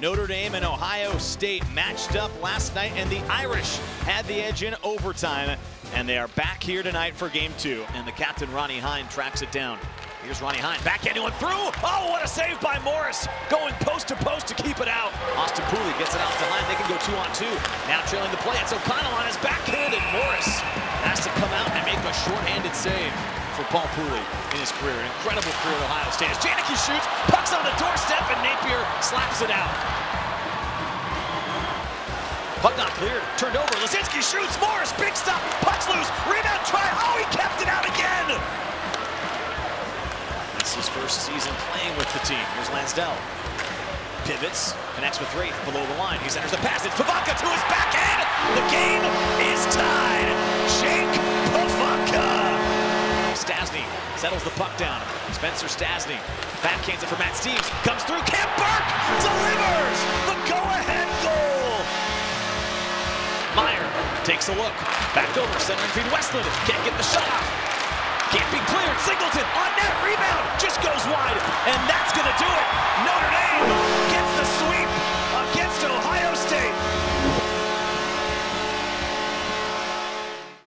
Notre Dame and Ohio State matched up last night, and the Irish had the edge in overtime, and they are back here tonight for game 2. And the captain, Ronnie Hine, tracks it down. Here's Ronnie Hine, backhand one through. Oh, what a save by Morris, going post to post to keep it out. Austin Pooley gets it out to Hine. They can go 2-on-2. Now trailing the play. It's O'Connell on his backhand, and Morris has to come out and make a shorthanded save for Paul Pooley in his career. An incredible career at Ohio State. As Janicki shoots, puck's on the doorstep, and Napier slaps it out. Puck not cleared, turned over. Laczynski shoots, Morris, big stop, puck's loose, rebound try. Oh, he kept it out again. That's his first season playing with the team. Here's Lansdell. Pivots, connects with Wraith below the line. He centers the pass. It's Pivonka to his backhand. The game is tied. Jake Pivonka. Stastny settles the puck down. Spencer Stastny backhands it for Matt Steeves. Comes through. Kemp Burke delivers the go-ahead goal. Meyer takes a look. Back over, centering feed Westland. Can't get the shot off. Can't be cleared. Singleton on net. Rebound just goes wide. And that